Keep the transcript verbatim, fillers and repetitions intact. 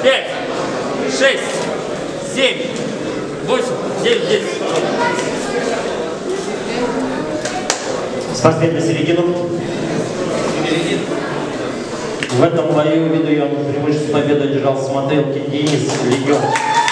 пять, шесть, семь, восемь, девять, десять. Спортсмен на середину. В этом бою, ввиду ее преимущества победы, держал в смотрелке Денис Легёв.